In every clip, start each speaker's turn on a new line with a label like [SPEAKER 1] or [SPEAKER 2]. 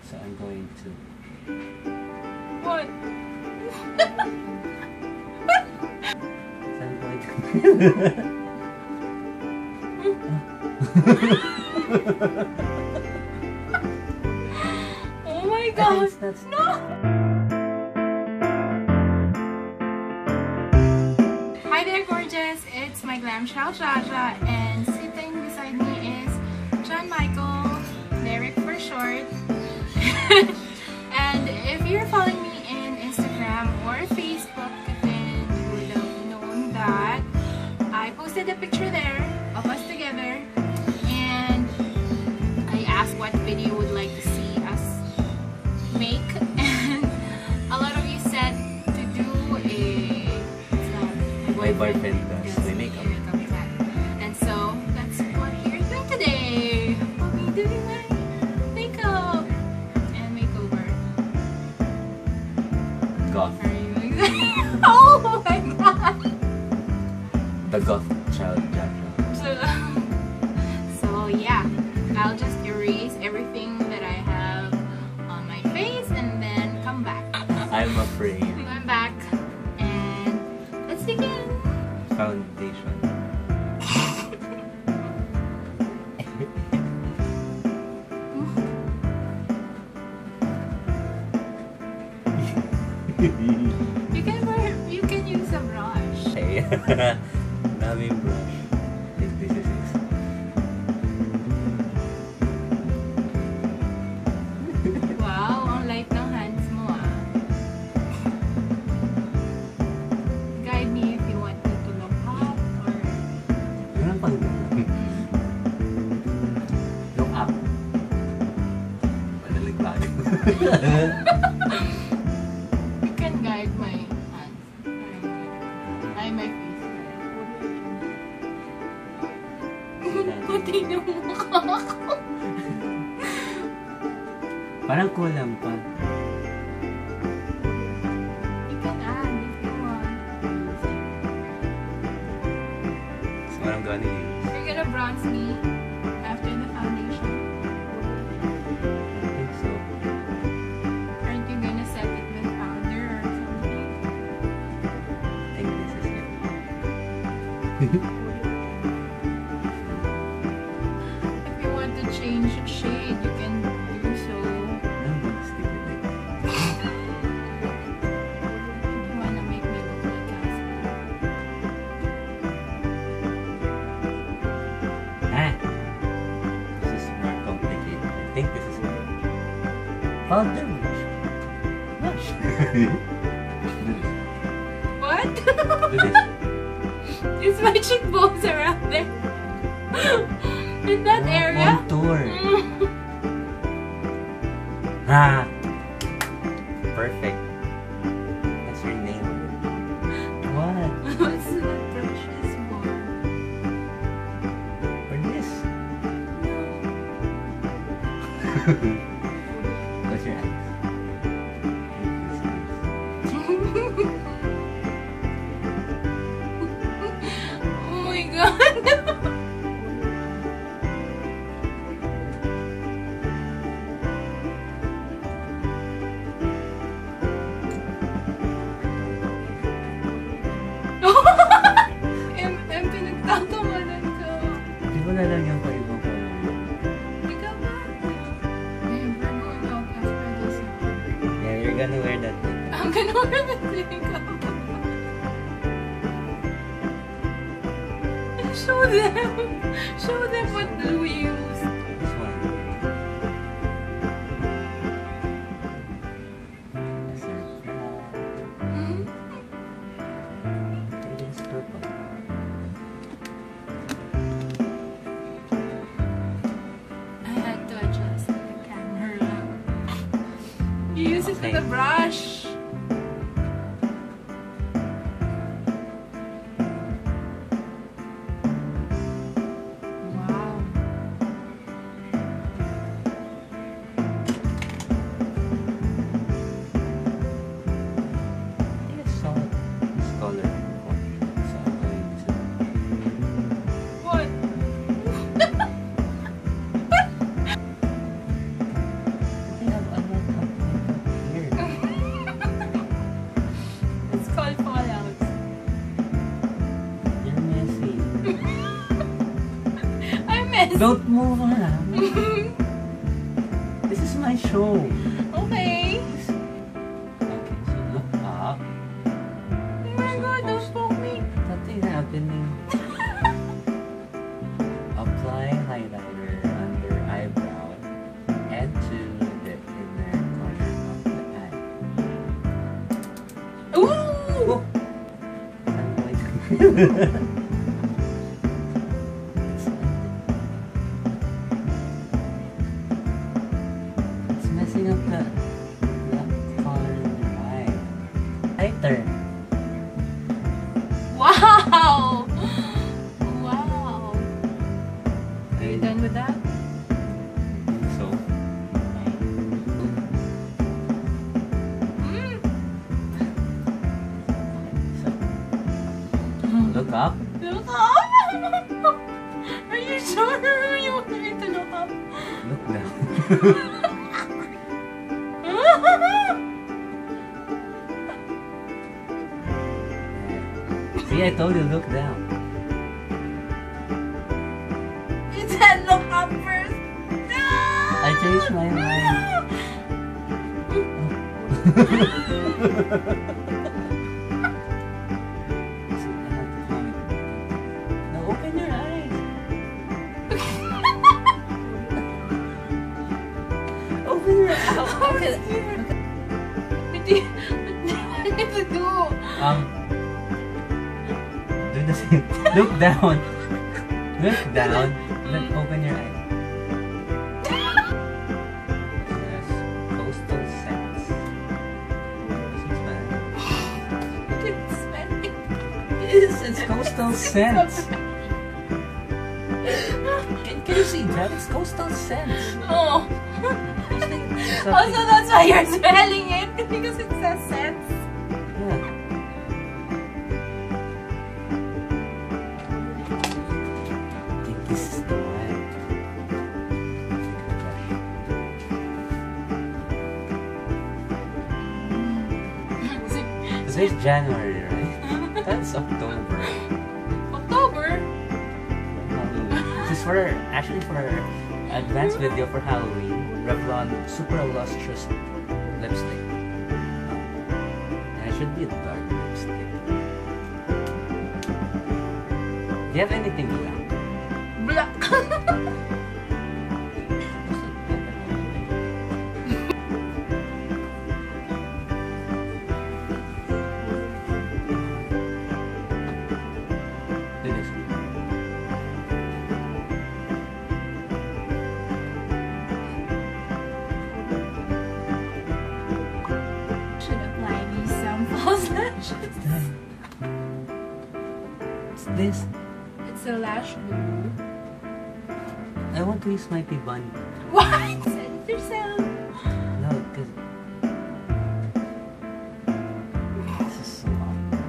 [SPEAKER 1] So I'm going to...
[SPEAKER 2] What?
[SPEAKER 1] So I'm going to...
[SPEAKER 2] Oh my gosh!
[SPEAKER 1] That's
[SPEAKER 2] No! Hi there, gorgeous! It's my glam child Jaja, and sitting beside me is John Michael, Derek for short. And if you're following me in Instagram or Facebook, then you would have known that I posted a picture there of us together, and I asked what video you would like to see us make, and a lot of you said to do
[SPEAKER 1] My boyfriend does my makeup.
[SPEAKER 2] And so that's what we're doing today. We'll be doing my makeup and makeover.
[SPEAKER 1] Goth.
[SPEAKER 2] Are you excited? Oh my god!
[SPEAKER 1] The goth child Jaja.
[SPEAKER 2] So yeah, I'll just erase everything that I have on my face and then come back.
[SPEAKER 1] I'm afraid.
[SPEAKER 2] I'm back and let's begin.
[SPEAKER 1] Foundation.
[SPEAKER 2] You can use a brush.
[SPEAKER 1] Hey. Namin brush. Like this is it.
[SPEAKER 2] Wow, ang light ng hands mo ah. Guide me if you want me to look up or...
[SPEAKER 1] Ano pang look up. Madaliglag.
[SPEAKER 2] You can guide my hands. Ay, my face. Puti yung mukha ko.
[SPEAKER 1] Parang kulang pa.
[SPEAKER 2] You can add if you want.
[SPEAKER 1] So what I'm gonna use.
[SPEAKER 2] You're gonna bronze me after the foundation.
[SPEAKER 1] I think so.
[SPEAKER 2] Aren't you gonna set it with powder or something?
[SPEAKER 1] I think this is it.
[SPEAKER 2] If you want to change shade, you can do so.
[SPEAKER 1] I'm gonna stick with it.
[SPEAKER 2] You wanna make me look like Casper.
[SPEAKER 1] Ah! This is more complicated. I think this is it. Powder brush. Brush. Do this.
[SPEAKER 2] What?
[SPEAKER 1] Do this.
[SPEAKER 2] Is my cheekbones around there? In that area?
[SPEAKER 1] Contour. Ah! Perfect. That's your name. What?
[SPEAKER 2] What's that brush is for?
[SPEAKER 1] For this? Close your eyes.
[SPEAKER 2] Oh my god! Pinagtatawanan ka.
[SPEAKER 1] Di ba lalagyan ko ibang color?
[SPEAKER 2] Ikaw ba? Babe, we're going out after this.
[SPEAKER 1] Yeah, you're gonna wear that thing.
[SPEAKER 2] I'm gonna wear the makeup. Show them. Show them what do we use.
[SPEAKER 1] This one. Yes, sir. It is purple.
[SPEAKER 2] I had to adjust the camera. You use it
[SPEAKER 1] Okay.
[SPEAKER 2] with a brush. Wow.
[SPEAKER 1] I think I saw this color before. So I'm going to...
[SPEAKER 2] What?
[SPEAKER 1] I have Don't move around. This is my show.
[SPEAKER 2] Okay.
[SPEAKER 1] Okay, so look up.
[SPEAKER 2] Oh my god, don't poke me.
[SPEAKER 1] Nothing happening. Apply highlighter under eyebrow and to the inner corner of the eye.
[SPEAKER 2] Ooh!
[SPEAKER 1] Oh. I'm going to- It's messing up the color in your eye. Lighter.
[SPEAKER 2] Wow! Wow. Are you done with that?
[SPEAKER 1] So, look up.
[SPEAKER 2] Look up! Are you sure you want me to look up?
[SPEAKER 1] Look down. See, I told you, look down.
[SPEAKER 2] You said look up first. No!
[SPEAKER 1] I changed my mind. Now open your eyes. Open your eyes.
[SPEAKER 2] What do you need to do?
[SPEAKER 1] Do the same. Look down. Look down. Then open your eyes. Yes. Coastal scents. Yes, it's coastal scents. Can you see that? It's coastal scents.
[SPEAKER 2] Oh.
[SPEAKER 1] It's
[SPEAKER 2] Also, that's why you're smelling it because it says scents.
[SPEAKER 1] Yeah. I think this is the one. Today's January, right? That's October.
[SPEAKER 2] October?
[SPEAKER 1] This is for actually for our advanced video for Halloween. Revlon Super Lustrous Lipstick. And it should be a dark lipstick. Do you have anything black?
[SPEAKER 2] Black.
[SPEAKER 1] Do this.
[SPEAKER 2] Should apply these some false lashes.
[SPEAKER 1] What's this?
[SPEAKER 2] It's a lash glue.
[SPEAKER 1] I want to use my P-Bunny.
[SPEAKER 2] What? Said it yourself.
[SPEAKER 1] No, because this is so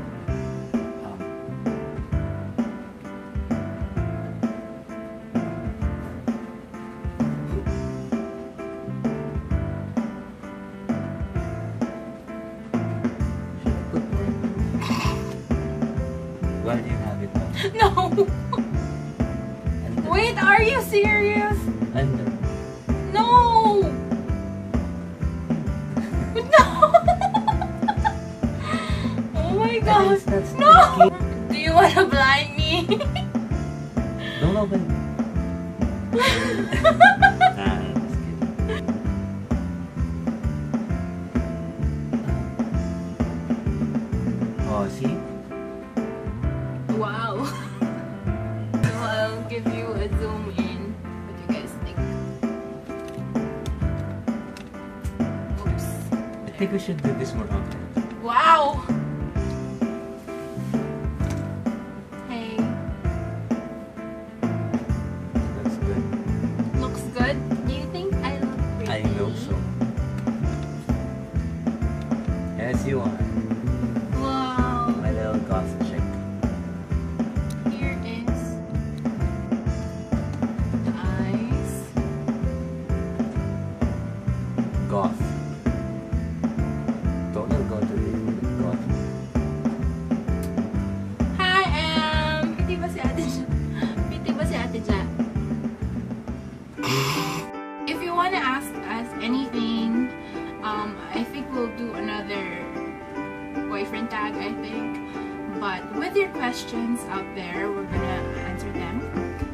[SPEAKER 1] Why do you have it up?
[SPEAKER 2] No.
[SPEAKER 1] Under.
[SPEAKER 2] Wait, are you serious?
[SPEAKER 1] Under.
[SPEAKER 2] No. No. Oh my gosh.
[SPEAKER 1] That's
[SPEAKER 2] No.
[SPEAKER 1] sticky.
[SPEAKER 2] Do you want to blind me?
[SPEAKER 1] Don't open. Nah, just kidding. Oh, see?
[SPEAKER 2] Wow. So I'll give you a zoom in. What do you guys think? Oops.
[SPEAKER 1] I think we should do this more often.
[SPEAKER 2] Wow. Hey,
[SPEAKER 1] That's good.
[SPEAKER 2] looks good. Do you think I look pretty?
[SPEAKER 1] I know so. As you are,
[SPEAKER 2] Wow.
[SPEAKER 1] my little goth chick.
[SPEAKER 2] Here is the eyes.
[SPEAKER 1] Goth. Don't go to the goth.
[SPEAKER 2] Hi, Piti ba si Ate Ja? Piti ba si Ate Ja? anything. I think we'll do another boyfriend tag, I think. But with your questions out there, we're gonna answer them.